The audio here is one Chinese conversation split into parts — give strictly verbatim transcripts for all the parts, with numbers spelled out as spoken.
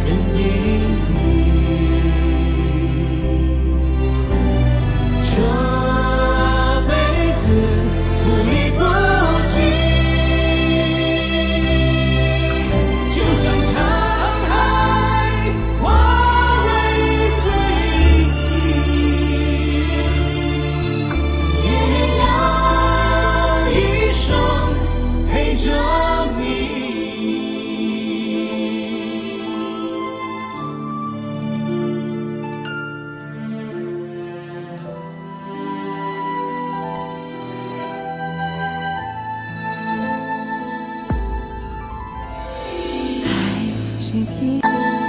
是天，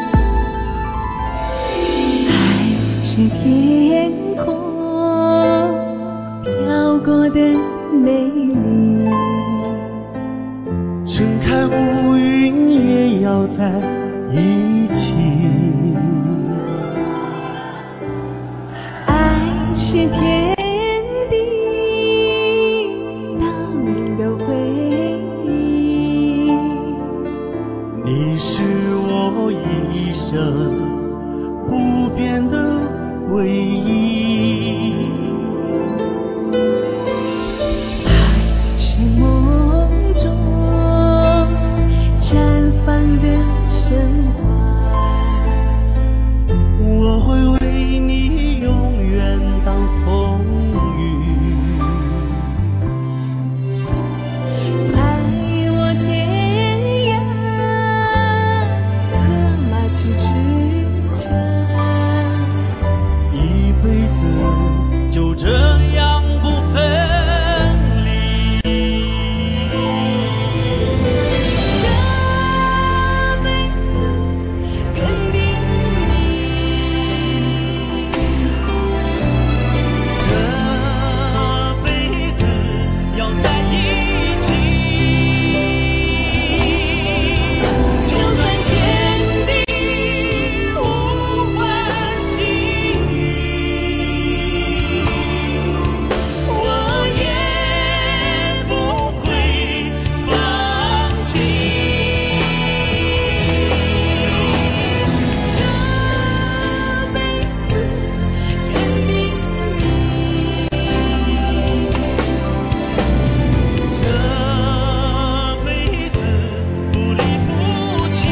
还是天空飘过的美丽？ 睁开乌云也要在一起。 爱是天地岛屿的回忆， 你是我一生不变的唯一。 爱是梦中绽放的神话， 我会为你永远当风雨。 爱我天涯，策马去驰骋， 一辈子就这样不分离。 这辈子肯定你， 这辈子要在一起。就算天地无关系，我也不会放弃。 这辈子肯定你， 这辈子不离不弃。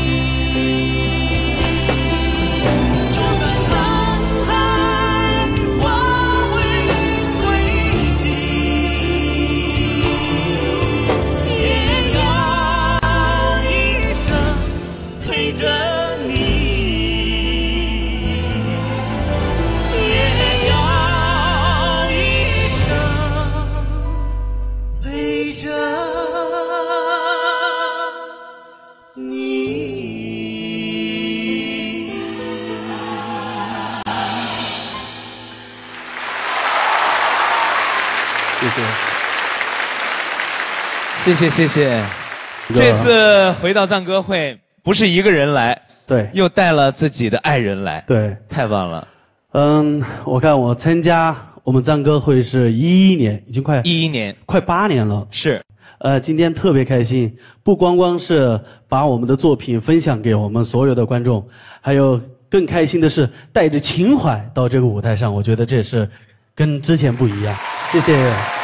就算沧海化为灰烬，也要一生陪着你，也要一生陪着你。 谢谢，谢谢谢谢。这次回到赞歌会，不是一个人来， 对又带了自己的爱人来， 对， 太棒了。 嗯，我看我参加我们赞歌会是一一年，已经快一一年， 快八年了。 是， 呃，今天特别开心，不光光是把我们的作品分享给我们所有的观众，还有更开心的是带着情怀到这个舞台上，我觉得这是跟之前不一样。谢谢。